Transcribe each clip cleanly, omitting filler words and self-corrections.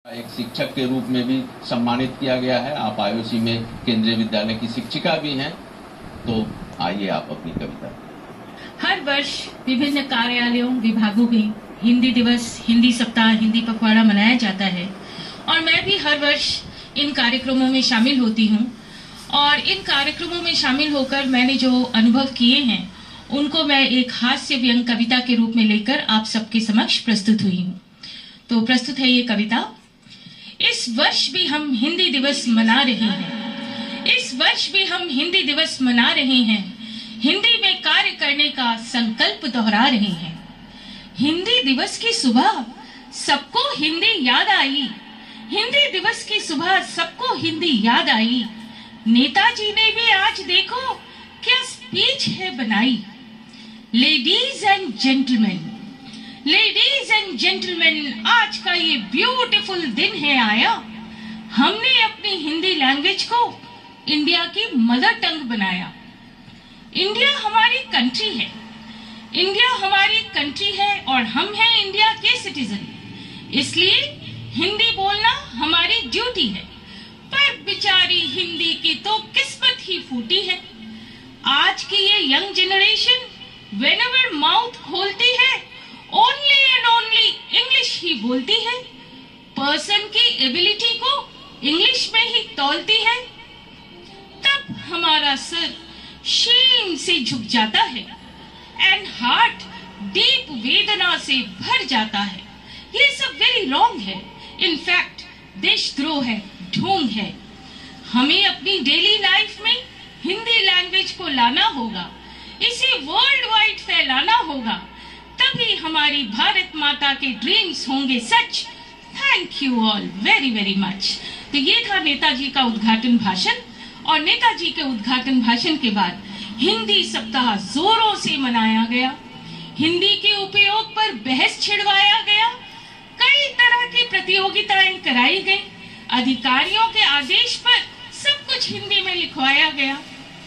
एक शिक्षक के रूप में भी सम्मानित किया गया है। आप आईओसी में केंद्रीय विद्यालय की शिक्षिका भी हैं, तो आइए आप अपनी कविता। हर वर्ष विभिन्न कार्यालयों विभागों में हिंदी दिवस, हिंदी सप्ताह, हिंदी पखवाड़ा मनाया जाता है और मैं भी हर वर्ष इन कार्यक्रमों में शामिल होती हूँ। और इन कार्यक्रमों में शामिल होकर मैंने जो अनुभव किए हैं उनको मैं एक हास्य व्यंग कविता के रूप में लेकर आप सबके समक्ष प्रस्तुत हुई हूँ। तो प्रस्तुत है ये कविता। इस वर्ष भी हम हिंदी दिवस मना रहे हैं, इस वर्ष भी हम हिंदी दिवस मना रहे हैं, हिंदी में कार्य करने का संकल्प दोहरा रहे हैं। हिंदी दिवस की सुबह सबको हिंदी याद आई, हिंदी दिवस की सुबह सबको हिंदी याद आई। नेताजी ने भी आज देखो क्या स्पीच है बनाई। Ladies and gentleman, ladies and gentleman, आज का ये ब्यूटीफुल दिन है आया। हमने अपनी हिंदी लैंग्वेज को इंडिया की मदर टंग बनाया। इंडिया हमारी कंट्री है, इंडिया हमारी कंट्री है और हम हैं इंडिया के सिटीजन, इसलिए हिंदी बोलना हमारी ड्यूटी है। पर बेचारी हिंदी की तो किस्मत ही फूटी है। आज की ये यंग जनरेशन व्हेनेवर माउथ खोलती है ओनली एंड ओनली इंग्लिश ही बोलती है, पर्सन की एबिलिटी को इंग्लिश में ही तौलती है। तब हमारा सर शेम से झुक जाता है एंड हार्ट डीप वेदना से भर जाता है। ये सब वेरी रॉन्ग है, इनफैक्ट देशद्रोह है, ढोंग है। हमें अपनी डेली लाइफ में हिंदी लैंग्वेज को लाना होगा, इसे वर्ल्ड वाइड फैलाना होगा, तभी हमारी भारत माता के ड्रीम्स होंगे सच। Thank you all very very much. तो ये था नेताजी का उद्घाटन भाषण और नेताजी के उद्घाटन भाषण के बाद हिंदी सप्ताह जोरों से मनाया गया। हिंदी के उपयोग पर बहस छिड़वाया गया, कई तरह की प्रतियोगिताएं कराई गई, अधिकारियों के आदेश पर सब कुछ हिंदी में लिखवाया गया।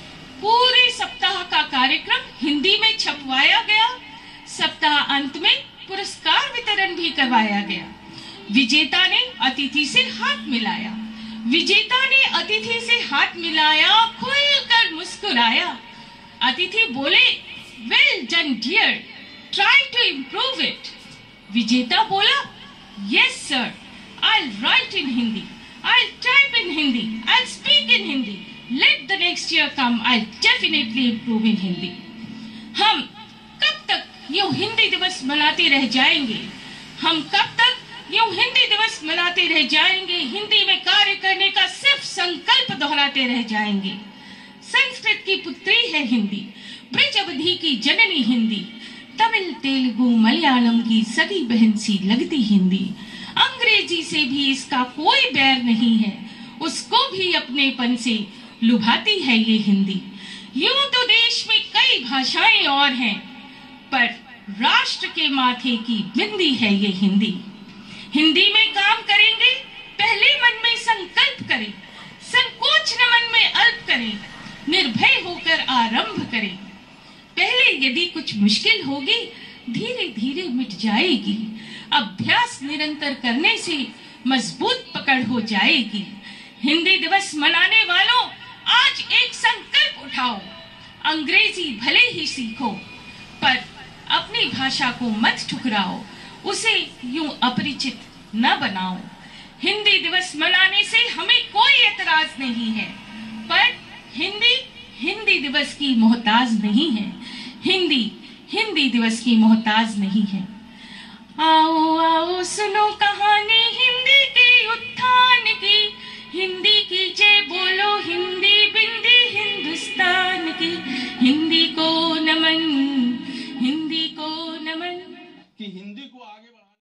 पूरे सप्ताह का कार्यक्रम हिंदी में छपवाया गया। सप्ताह अंत में पुरस्कार वितरण भी करवाया गया। विजेता ने अतिथि से हाथ मिलाया, विजेता ने अतिथि से हाथ मिलाया, खुलकर मुस्कुराया। अतिथि बोले, well done dear, try to improve it. विजेता बोला, yes sir, I write in Hindi, I type in Hindi, I speak in Hindi, let the next year come, I definitely improve in Hindi. हम कब तक यूं हिंदी दिवस मनाते रह जाएंगे? हम कब तक यूं हिंदी दिवस मनाते रह जाएंगे? हिंदी में कार्य करने का सिर्फ संकल्प दोहराते रह जाएंगे। संस्कृत की पुत्री है हिंदी, ब्रिज अवधि की जननी हिंदी, तमिल तेलुगु मलयालम की सगी बहन सी लगती हिंदी। अंग्रेजी से भी इसका कोई बैर नहीं है, उसको भी अपनेपन से लुभाती है ये हिंदी। यूं तो देश में कई भाषाएं और हैं, पर राष्ट्र के माथे की बिंदी है ये हिंदी। हिंदी में काम करेंगे, पहले मन में संकल्प करें, संकोच न मन में अल्प करें, निर्भय होकर आरंभ करें। पहले यदि कुछ मुश्किल होगी, धीरे धीरे मिट जाएगी। अभ्यास निरंतर करने से मजबूत पकड़ हो जाएगी। हिंदी दिवस मनाने वालों, आज एक संकल्प उठाओ। अंग्रेजी भले ही सीखो, पर अपनी भाषा को मत ठुकराओ, उसे यूं अपरिचित न बनाओ। हिंदी दिवस मनाने से हमें कोई एतराज नहीं है, पर हिंदी हिंदी दिवस की मोहताज नहीं है। हिंदी हिंदी दिवस की मोहताज नहीं है। आओ आओ सुन